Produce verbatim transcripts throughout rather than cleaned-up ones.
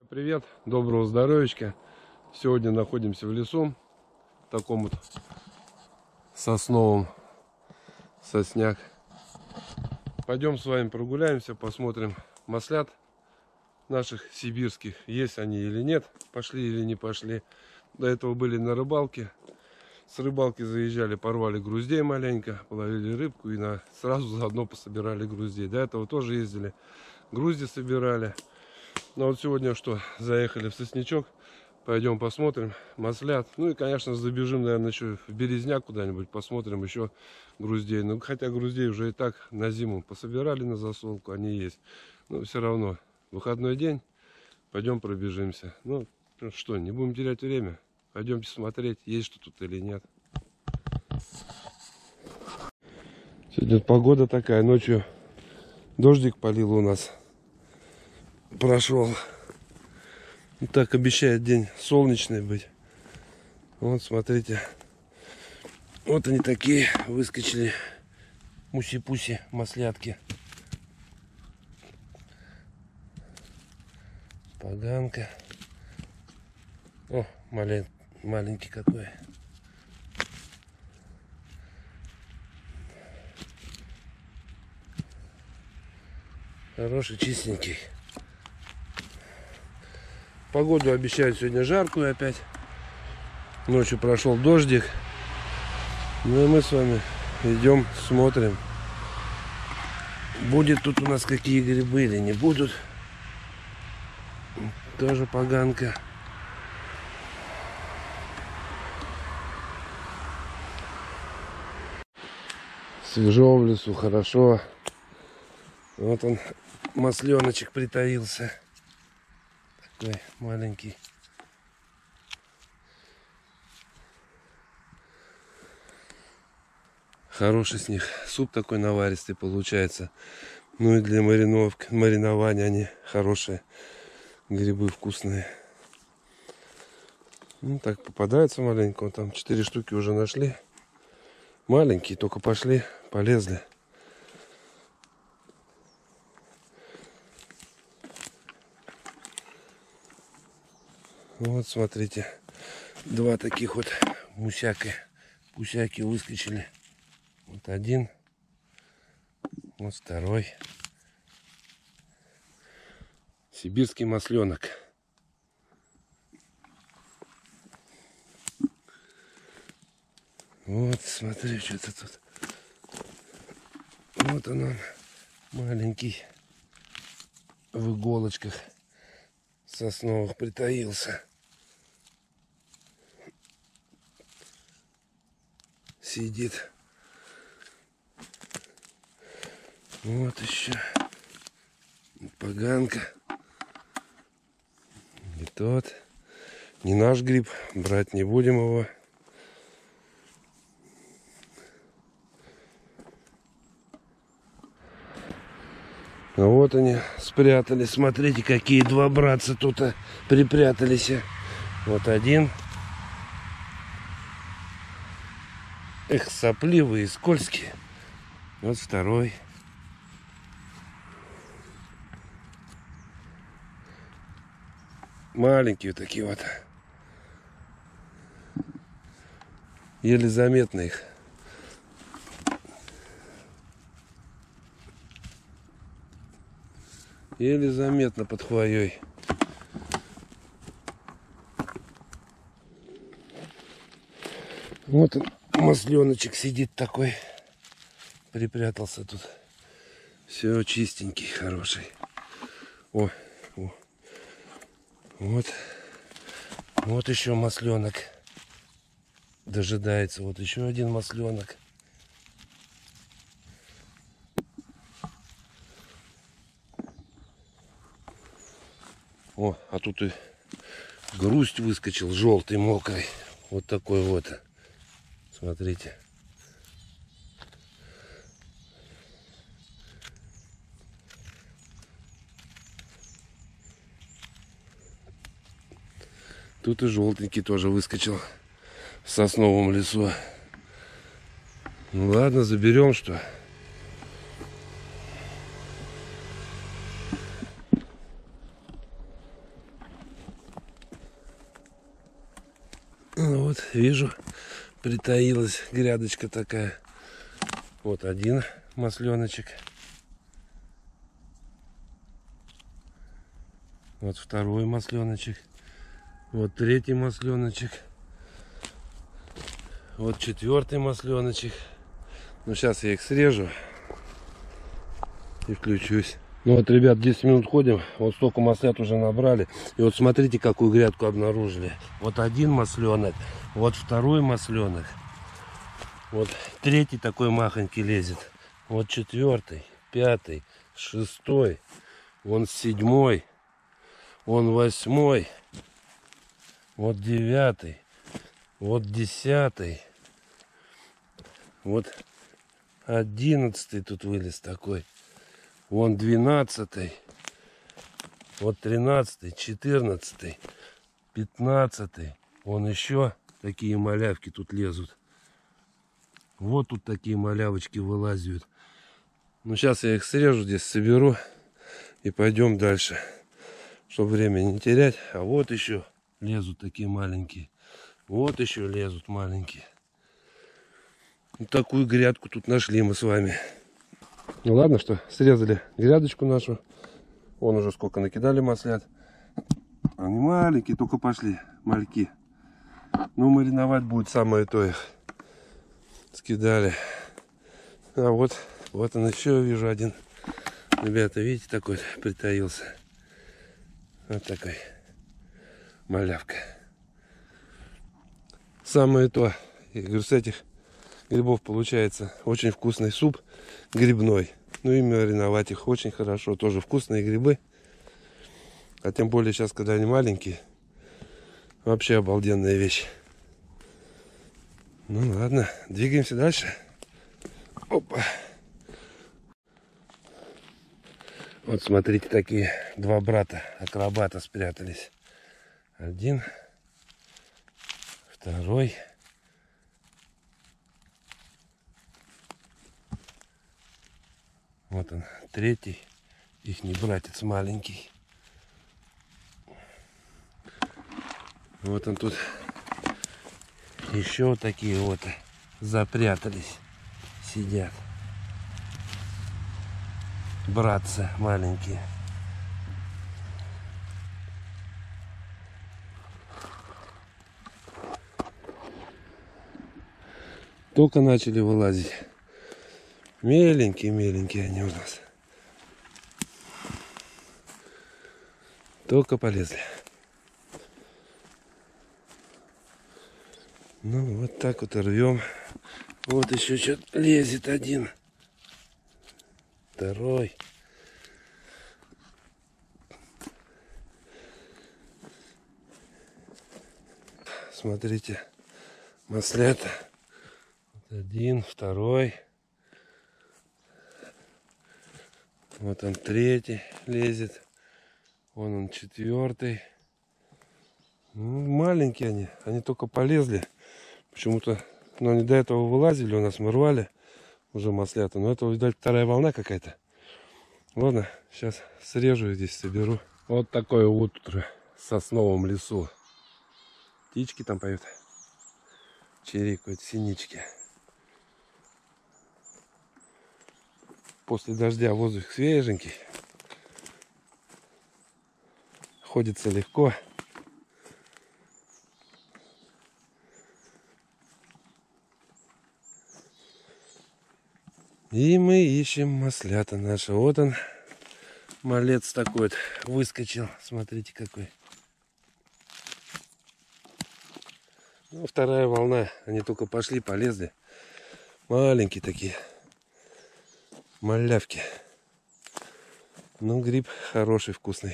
Привет, доброго здоровечка. Сегодня находимся в лесу, в таком вот сосновом, сосняк. Пойдем с вами прогуляемся, посмотрим маслят наших сибирских, есть они или нет, пошли или не пошли. До этого были на рыбалке. С рыбалки заезжали, порвали груздей маленько, половили рыбку и на, сразу заодно пособирали груздей. До этого тоже ездили, грузди собирали. Но вот сегодня что, заехали в соснячок, пойдем посмотрим маслят. Ну и, конечно, забежим, наверное, еще в Березняк куда-нибудь, посмотрим еще груздей. Ну, хотя груздей уже и так на зиму пособирали на засолку, они есть. Но все равно, выходной день, пойдем пробежимся. Ну, что, не будем терять время. Пойдемте смотреть, есть что тут или нет. Сегодня погода такая, ночью дождик полил у нас. Прошел. Так обещает день солнечный быть. Вот смотрите. Вот они такие выскочили. Муси-пуси, маслятки. Поганка. О, малень, маленький какой. Хороший, чистенький. Погоду обещают сегодня жаркую опять. Ночью прошел дождик. Ну и мы с вами идем, смотрим. Будет тут у нас какие грибы или не будут. Тоже поганка. Свежо в лесу, хорошо. Вот он, масленочек притаился. Такой маленький. Хороший с них суп такой наваристый получается. Ну и для мариновки, маринования они хорошие. Грибы вкусные. Ну так попадается маленько. Вот там четыре штуки уже нашли. Маленькие, только пошли, полезли. Вот смотрите, два таких вот мусяка, пусяки выскочили. Вот один, вот второй. Сибирский масленок. Вот, смотри, что-то тут. Вот он, он, маленький, в иголочках сосновых притаился. Сидит. Вот еще поганка. И тот. Не наш гриб, брать не будем его. А вот они спрятались. Смотрите, какие два братца тут припрятались. Вот один. Эх, сопливые, скользкие. Вот второй. Маленькие такие вот. Еле заметно их. Еле заметно под хвоей. Вот он, масленочек сидит такой. Припрятался тут. Все чистенький, хороший. О, о. Вот. Вот еще масленок. Дожидается. Вот еще один масленок. О, а тут и грусть выскочил, желтый, мокрый. Вот такой вот. Смотрите. Тут и желтенький тоже выскочил в сосновом лесу. Ну ладно, заберем что. Вот, вижу, притаилась грядочка такая. Вот один масленочек. Вот второй масленочек. Вот третий масленочек. Вот четвертый масленочек. Ну, сейчас я их срежу и включусь. Ну вот, ребят, десять минут ходим. Вот столько маслят уже набрали. И вот смотрите, какую грядку обнаружили. Вот один масленок. Вот второй масленок. Вот третий такой махонький лезет. Вот четвертый, пятый, шестой. Вон седьмой. Вон восьмой. Вот девятый. Вот десятый. Вот одиннадцатый тут вылез такой. Вон двенадцатый. Вот тринадцатый, четырнадцатый, пятнадцатый. Вон еще такие малявки тут лезут. Вот тут такие малявочки вылазят. Ну, сейчас я их срежу, здесь соберу. И пойдем дальше. Чтобы время не терять. А вот еще лезут такие маленькие. Вот еще лезут маленькие. Вот такую грядку тут нашли мы с вами. Ну ладно, что срезали грядочку нашу. Вон уже сколько накидали маслят. Они маленькие, только пошли мальки. Ну, мариновать будет самое то их. Скидали. А вот, вот он еще, вижу, один. Ребята, видите, такой притаился. Вот такой малявка. Самое то. Я говорю, с этих грибов получается очень вкусный суп грибной. Ну и мариновать их очень хорошо. Тоже вкусные грибы. А тем более сейчас, когда они маленькие. Вообще обалденная вещь. Ну ладно, двигаемся дальше. Опа. Вот смотрите, такие два брата акробата спрятались. Один. Второй. Вот он, третий, ихний братец маленький. Вот он тут. Еще вот такие вот запрятались, сидят. Братцы маленькие. Только начали вылазить. Меленькие-меленькие они у нас. Только полезли. Ну, вот так вот рвем. Вот еще что-то лезет один. Второй. Смотрите. Маслята. Вот один, второй. Вот он третий лезет. Вон он четвертый. Ну, маленькие они. Они только полезли. Почему-то, ну, они до этого вылазили у нас, мы рвали уже маслята. Но это, видать, вторая волна какая-то. Ладно, сейчас срежу и здесь соберу. Вот такое утро в сосновом лесу. Птички там поют. Чирикают, синички. После дождя воздух свеженький. Ходится легко. И мы ищем маслята наши. Вот он, малец такой вот, выскочил. Смотрите какой. Ну, вторая волна. Они только пошли, полезли. Маленькие такие. Малявки. Ну, гриб хороший, вкусный.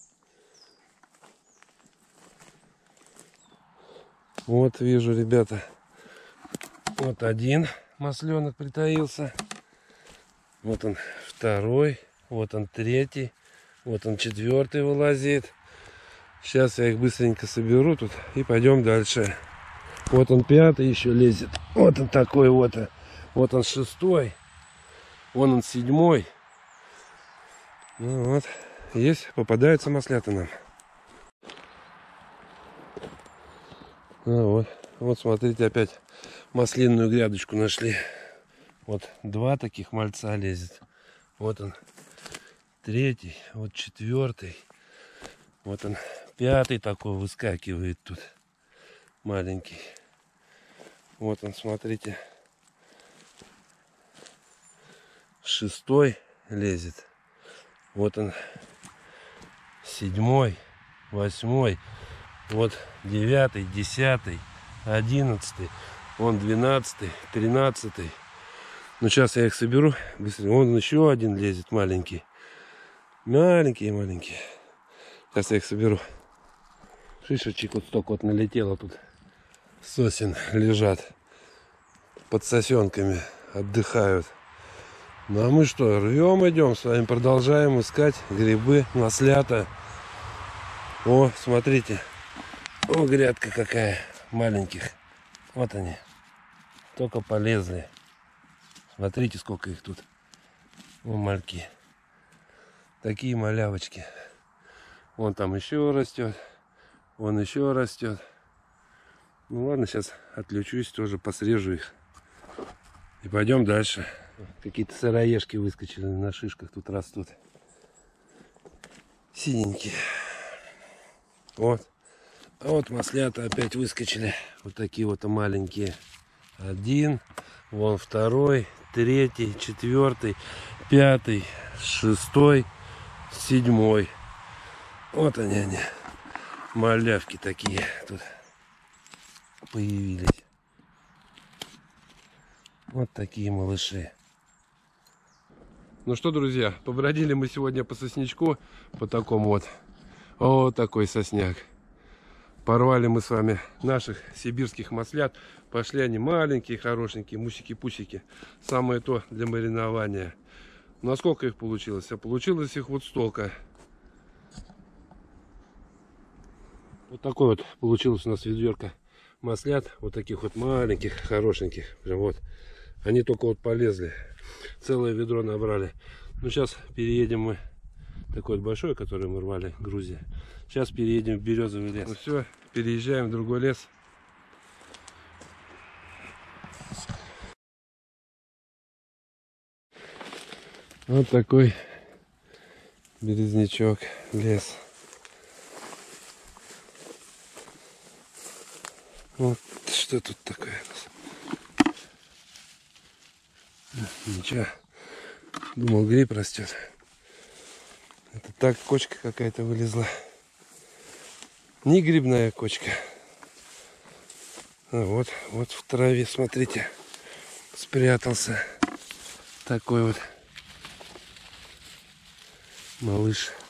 Вот вижу, ребята. Вот один масленок притаился. Вот он второй. Вот он третий. Вот он четвертый вылазит. Сейчас я их быстренько соберу тут и пойдем дальше. Вот он пятый еще лезет. Вот он такой вот. Вот он шестой. Вон он седьмой. Ну вот. Есть, попадаются маслята нам. Ну вот. Вот смотрите, опять маслинную грядочку нашли. Вот два таких мальца лезет. Вот он, третий, вот четвертый. Вот он, пятый такой выскакивает тут. Маленький. Вот он, смотрите. Шестой лезет. Вот он, седьмой, восьмой. Вот девятый, десятый, одиннадцатый. Вон двенадцатый, тринадцатый. Ну, сейчас я их соберу быстрее. Вон еще один лезет маленький. Маленькие, маленькие. Сейчас я их соберу. Шишечек вот столько вот налетело тут. Сосен лежат. Под сосенками отдыхают. Ну а мы что, рвем идем с вами, продолжаем искать грибы, маслята. О, смотрите. О, грядка какая маленьких. Вот они. Только полезли. Смотрите, сколько их тут. О, мальки. Такие малявочки. Вон там еще растет. Вон еще растет. Ну ладно, сейчас отключусь, тоже посрежу их. И пойдем дальше. Какие-то сыроежки выскочили на шишках, тут растут. Синенькие. Вот. А вот маслята опять выскочили. Вот такие вот маленькие. Один. Вон второй. Третий. Четвертый. Пятый. Шестой. Седьмой. Вот они, они. Малявки такие тут появились. Вот такие малыши. Ну что, друзья, побродили мы сегодня по соснячку, по такому вот. Вот такой сосняк. Порвали мы с вами наших сибирских маслят. Пошли они маленькие, хорошенькие, мусики-пусики. Самое то для маринования. Ну а сколько их получилось? А получилось их вот столько. Вот такой вот получилось у нас ведерко маслят. Вот таких вот маленьких, хорошеньких. Прям вот. Они только вот полезли. Целое ведро набрали. Ну, сейчас переедем мы. Такой вот большой, который мы рвали, Грузия. Сейчас переедем в березовый лес. Ну все, переезжаем в другой лес. Вот такой березнячок, лес. Вот что тут такое у нас. Ничего. Думал, гриб растет. Это так кочка какая-то вылезла. Не грибная кочка. А вот, вот в траве, смотрите, спрятался такой вот малыш.